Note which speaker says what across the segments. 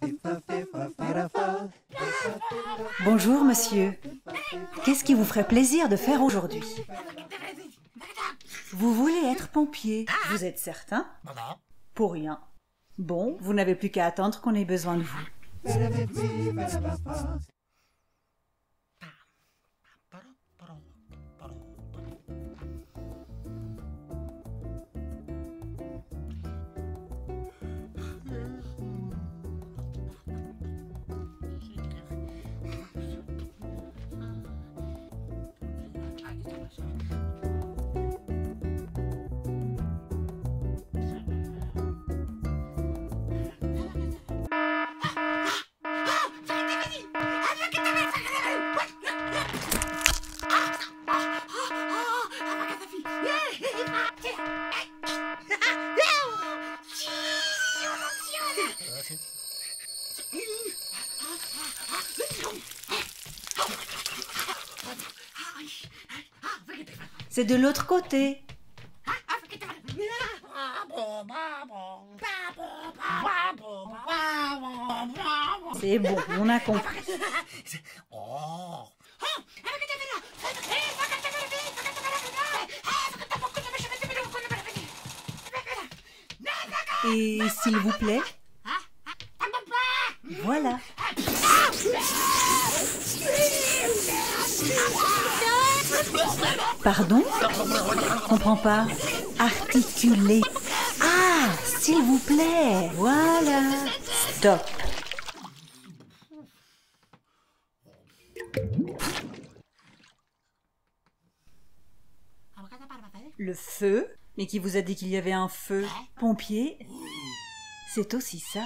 Speaker 1: Bonjour, monsieur. Qu'est-ce qui vous ferait plaisir de faire aujourd'hui? Vous voulez être pompier, vous êtes certain? Pour rien. Bon, vous n'avez plus qu'à attendre qu'on ait besoin de vous. C'est de l'autre côté. C'est bon, on a compris. Et s'il vous plaît? Voilà. Pardon? Je comprends pas. Articulé. Ah, s'il vous plaît. Voilà. Stop. Le feu? Mais qui vous a dit qu'il y avait un feu? Pompier? C'est aussi ça.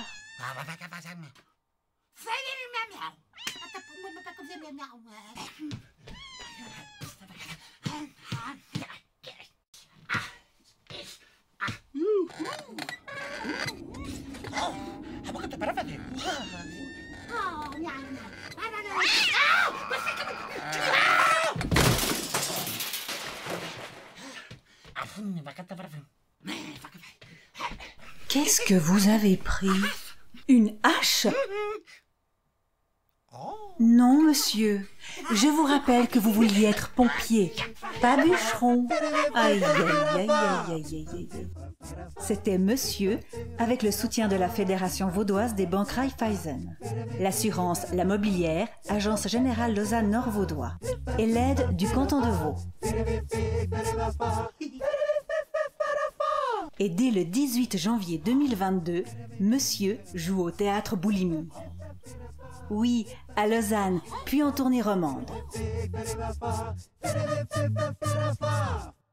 Speaker 1: Qu'est-ce que vous avez pris? Une hache? Non, monsieur. Je vous rappelle que vous vouliez être pompier, pas bûcheron. Aïe, aïe, aïe, aïe, aïe, aïe, aïe. C'était monsieur, avec le soutien de la Fédération vaudoise des banques Raiffeisen, l'assurance La Mobilière, Agence Générale Lausanne-Nord-Vaudois, et l'aide du canton de Vaud. Et dès le 18 janvier 2022, monsieur joue au théâtre Boulimie. Oui, à Lausanne, puis en tournée romande.